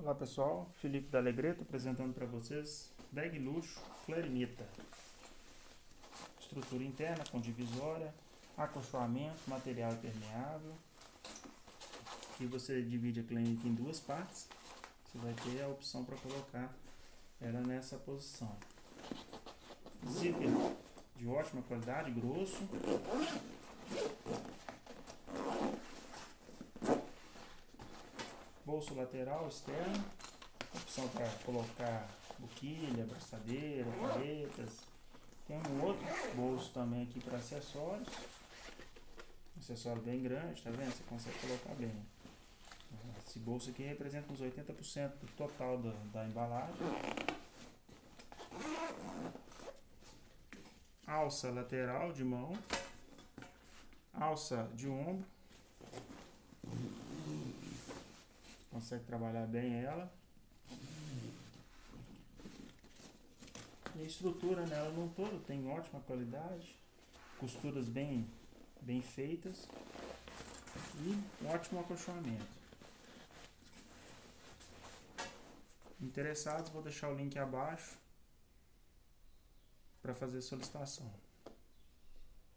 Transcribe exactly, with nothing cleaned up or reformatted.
Olá pessoal, Felipe da Alegreto apresentando para vocês bag luxo Clarinita. Estrutura interna com divisória, acolchoamento, material impermeável. Aqui você divide a Clarinita em duas partes. Você vai ter a opção para colocar ela nessa posição. Zíper de ótima qualidade, grosso. Bolso lateral externo, opção para colocar boquilha, braçadeira, palhetas. Tem um outro bolso também aqui para acessórios, acessório bem grande, tá vendo? Você consegue colocar bem. Esse bolso aqui representa uns oitenta por cento do total da, da embalagem. Alça lateral de mão, alça de ombro. Consegue trabalhar bem ela. E a estrutura nela no todo tem ótima qualidade, costuras bem, bem feitas e um ótimo acolchoamento. Interessados, vou deixar o link abaixo para fazer solicitação.